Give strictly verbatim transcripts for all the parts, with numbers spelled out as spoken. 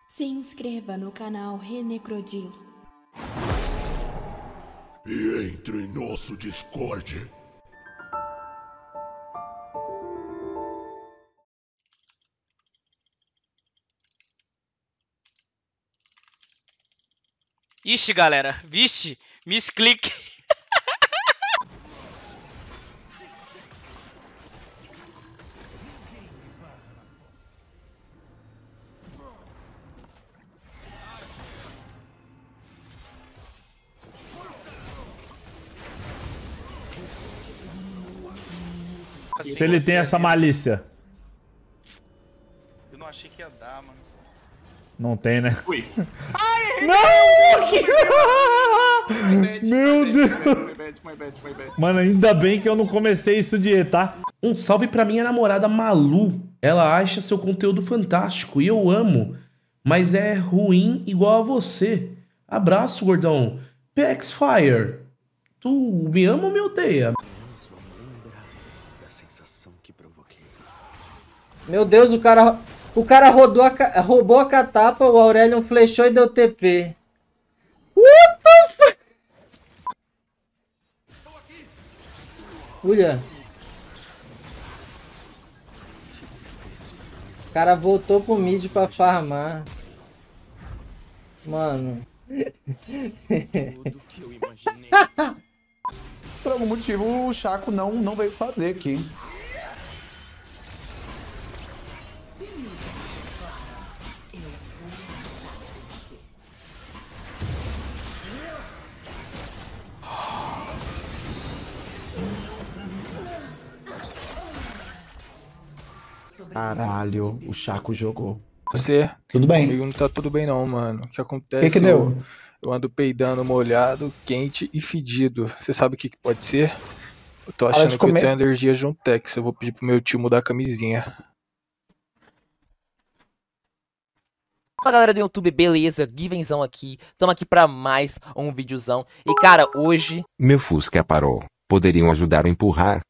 Se inscreva no canal Renecrodil. E entre em nosso Discord. Ixi, galera. Vixe. Misclick. Assim, Se ele tem é essa mesmo. malícia. Eu não achei que ia dar, mano. Não tem, né? Ui. Não! Que... Meu Deus! Mano, ainda bem que eu não comecei isso de tá? Um salve pra minha namorada Malu. Ela acha seu conteúdo fantástico e eu amo. Mas é ruim igual a você. Abraço, gordão. P X Fire. Tu me ama ou me odeia? Meu Deus, o cara, o cara rodou a, roubou a catapa, o Aurelion flechou e deu T P. What the fuck? Olha. O cara voltou pro mid pra farmar. Mano. Por algum motivo o Chaco não, não veio fazer aqui. Caralho, o Chaco jogou. Você? Tudo bem? Comigo não tá tudo bem não, mano. O que acontece? Que que deu? Eu, eu ando peidando molhado, quente e fedido. Você sabe o que, que pode ser? Eu tô achando que comer. eu tenho alergia de um Tex. Eu vou pedir pro meu tio mudar a camisinha. Fala galera do YouTube, beleza? Givenzão aqui, tamo aqui pra mais um videozão. E cara, hoje... Meu Fusca parou, poderiam ajudar a empurrar?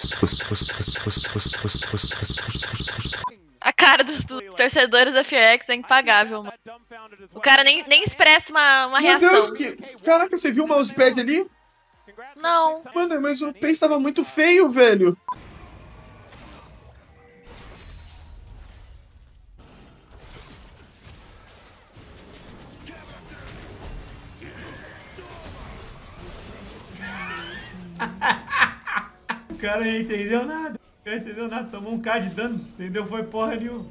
A cara dos, dos torcedores da Fiex é impagável, mano. O cara nem, nem expressa uma, uma Meu reação. Deus, que... Caraca, você viu o mousepad ali? Não. Mano, mas o pace tava muito feio, velho. O cara não entendeu nada. O cara não entendeu nada. Tomou um K de dano. Entendeu? Foi porra nenhuma.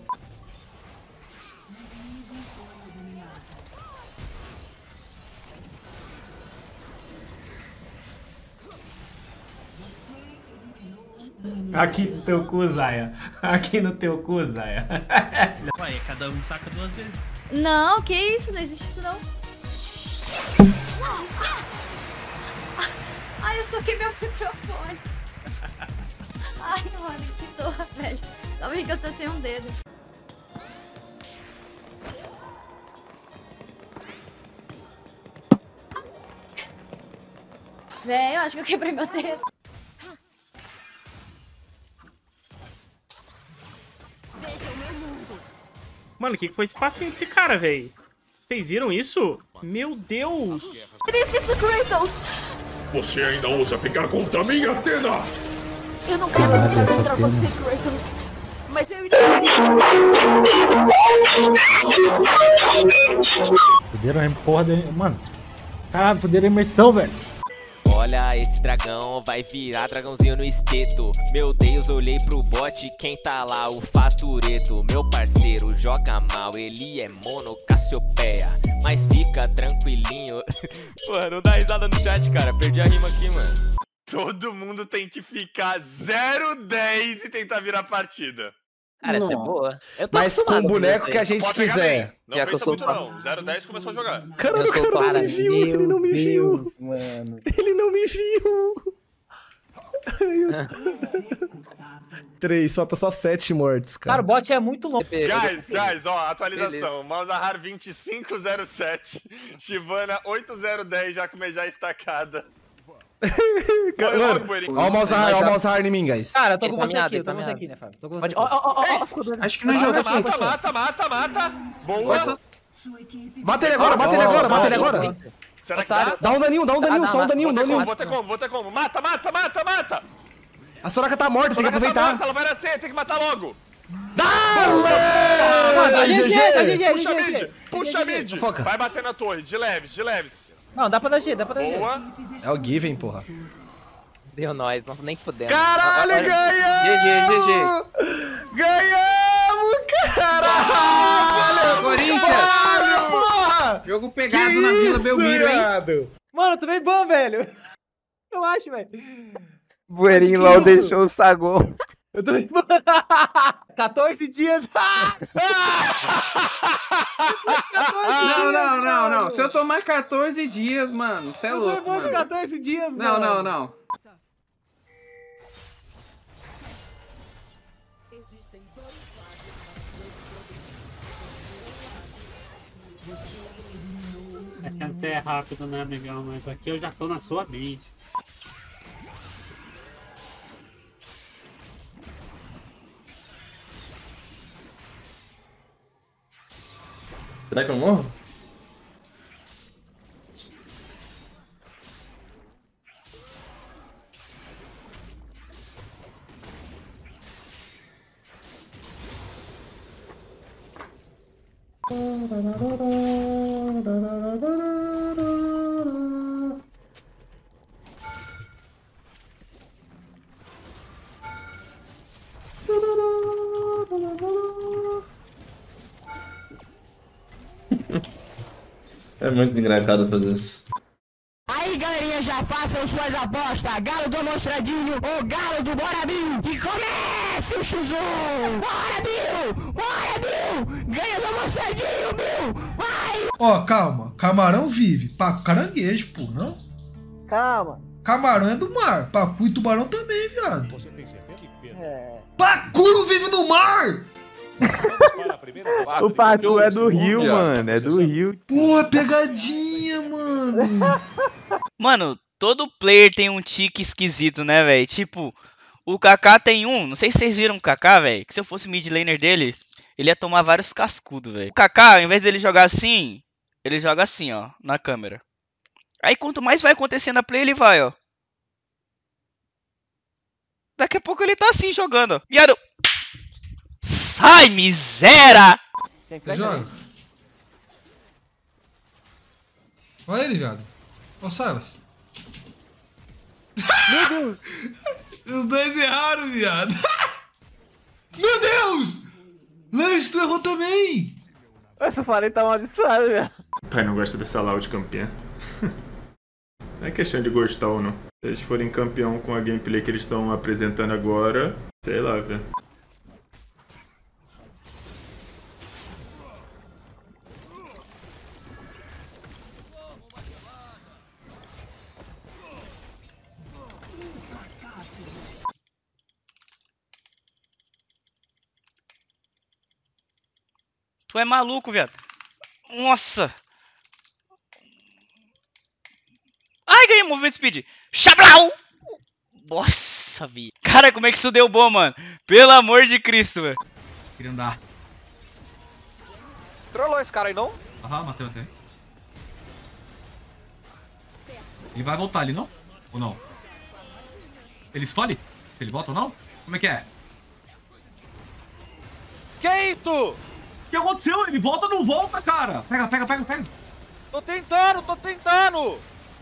Aqui no teu cu, Zaya. Aqui no teu cu, Zaya. Ué, cada um saca duas vezes. Não, que isso? Não existe isso, não. Ai, eu soquei meu microfone. Ai, mano, que dor, velho. Calma aí que eu tô sem um dedo. Véi, eu acho que eu quebrei meu dedo. Mano, o que, que foi esse passinho desse cara, velho? Vocês viram isso? Meu Deus! This is Kratos! Você ainda ousa ficar contra mim, Athena? Eu não quero lutar contra você, Kratos. Mas eu iria... Fuderam a porra da... Mano. Caralho, fuderam a imersão, velho. Olha, esse dragão vai virar dragãozinho no espeto. Meu Deus, olhei pro bot, quem tá lá? O Fatureto. Meu parceiro joga mal, ele é mono Cassiopeia. Mas fica tranquilinho. Porra, não dá risada no chat, cara. Perdi a rima aqui, mano. Todo mundo tem que ficar zero dez e tentar virar partida. Cara, essa é boa. Eu tô Mas com o acostumado boneco isso que a aí. gente Pode pegar quiser. bem. Não Já que eu pensa sou muito pa- não. zero dez começou a jogar. Caralho, Eu o sou cara não para- me viu, ele não me viu. Deus, mano. Ele não me viu. Três, falta só sete mortes, cara. Cara, o bot é muito longo. Guys, guys, ó, atualização. Malzahar vinte e cinco zero sete. Shyvana oito zero dez, já com já estacada. Mano, ó o Malzahar, ó o Malzahar em mim, guys. Cara, eu tô Ele com tá você miado, aqui, eu ele tô tá com você miado. aqui, né, Fábio? Tô com você Pode... aqui. Ó, ó, ó, ó, ficou doido. Acho que não joga Mata, mata, mata, mata. Boa. Mata ele agora, mata ele agora, mata ele agora. Será que dá? Dá um daninho, dá um daninho, só um daninho, dá um daninho. Vou ter como, vou ter como. Mata, mata, mata, mata. A Soraka tá morta, tem que aproveitar. Tá morta, ela vai nascer, tem que matar logo. Dá! G G, tá G G, Puxa mid, puxa mid. Vai bater na torre, de leves, de leves. Não, dá pra dar G, dá pra dar G. Boa. É o Given, porra. Deu nós, não nem fudendo. Caralho, ganhamos! G G, G G. Ganhamos, caralho! Corinthians! Porra! Jogo pegado na Vila Belmiro, hein? Mano, tu vem bom, velho. Eu acho, velho. Bueirinho LOL deixou o Sagon. Eu tô... quatorze dias. Não, não, não, não. Se eu tomar quatorze dias, mano, você é louco. Eu tô bom de quatorze dias, não, mano. Não, não, não. É que você é rápido, né, amigão? Mas aqui eu já tô na sua mente. Será que eu morro? É muito engraçado fazer isso. Aí, galerinha, já façam suas apostas. Galo do Mostradinho ou Galo do Bora Bill. E comece o X um. Bora, Bill! Bora, Bill! Ganha do Mostradinho, Bill! Vai! Ó, oh, calma. Camarão vive. Pacu caranguejo, pô, não? Calma. Camarão é do mar. Pacu e tubarão também, viado. Você tem certeza? É. Pacu não vive no mar! O Pacu é do Rio, mano. É do Rio. Porra, pegadinha, mano. Mano, todo player tem um tique esquisito, né, velho? Tipo, o Kaká tem um. Não sei se vocês viram o Kaká, velho. Que se eu fosse mid laner dele, ele ia tomar vários cascudos, velho. O Kaká, ao invés dele jogar assim, ele joga assim, ó, na câmera. Aí quanto mais vai acontecendo a play, ele vai, ó. Daqui a pouco ele tá assim, jogando, ó. Viado. Sai, miséria! Joga. Olha ele, viado. Ó, Silas. Meu Deus! Os dois erraram, viado. Meu Deus! Lance, tu errou também! Essa falei tá amaldiçoada, velho. Pai não gosta dessa loud campeã. Não é questão de gostar ou não. Se eles forem campeão com a gameplay que eles estão apresentando agora, sei lá, velho. Tu é maluco, viado. Nossa. Ai, ganhei movimento speed. Chablau! Nossa, vi. Cara, como é que isso deu bom, mano? Pelo amor de Cristo, velho. Queria andar. Trollou esse cara aí, não? Aham, matei, matei. Ele vai voltar ali, não? Ou não? Ele escolhe? Se ele volta ou não? Como é que é? Que isso? O que aconteceu? Ele volta ou não volta, cara? Pega, pega, pega, pega. Tô tentando, tô tentando.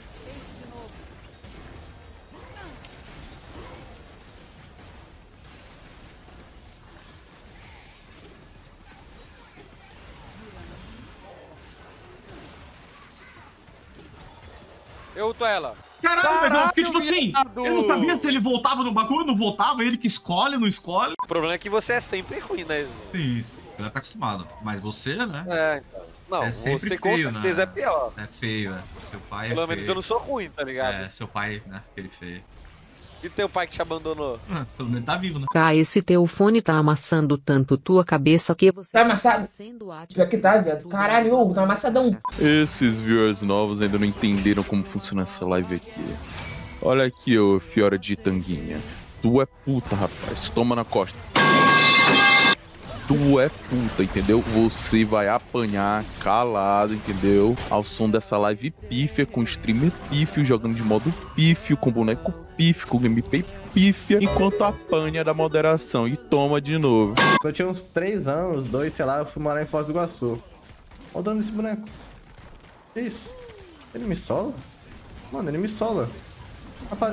Eu ulto ela. Caralho, velho, porque tipo assim, eu não sabia se ele voltava no bagulho, não voltava, ele que escolhe, não escolhe. O problema é que você é sempre ruim, né? Sim, ele tá acostumado. Mas você, né? É, então. Não, é sempre você feio, com certeza né? é pior. É feio, é. Seu pai é Pelo feio. menos eu não sou ruim, tá ligado? É, seu pai, né? Aquele feio. E teu pai que te abandonou? Pelo menos tá vivo, né? Tá, esse teu fone tá amassando tanto tua cabeça que você... Tá amassado? Pior que tá, viado. Caralho, Hugo, tá amassadão. Esses viewers novos ainda não entenderam como funciona essa live aqui. Olha aqui, ô Fiora de Tanguinha. Tu é puta, rapaz. Toma na costa. tu é puta, entendeu? Você vai apanhar calado, entendeu? Ao som dessa live pífia, com streamer pífio, jogando de modo pífio, com boneco pífio, com gameplay pífia, enquanto apanha da moderação e toma de novo. Quando eu tinha uns três anos, dois, sei lá, eu fui morar em Foz do Iguaçu. Olha o dano desse boneco. Que isso? Ele me sola? Mano, ele me sola. Rapaz...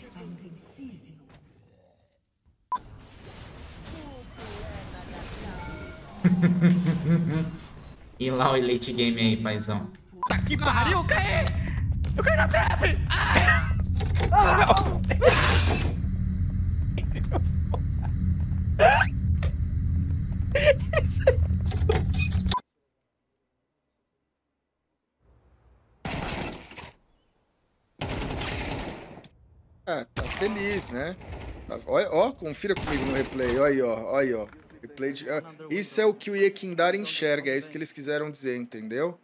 E lá o Elite Game aí, paizão. Tá que pariu, eu caí! Eu caí na trap! Ah! Ah! Ah, tá feliz, né? Olha, ó, confira comigo no replay. Olha aí, ó, olha aí, ó. Replay de... ah, isso é o que o Yekindar enxerga, é isso que eles quiseram dizer, entendeu?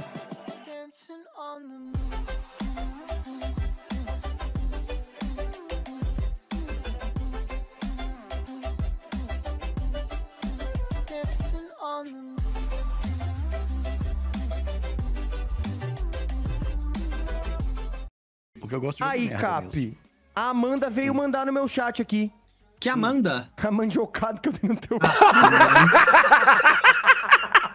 Porque eu gosto de Aí, Cap, a Amanda veio mandar no meu chat aqui. Que Amanda? A mandiocada que eu tenho no teu...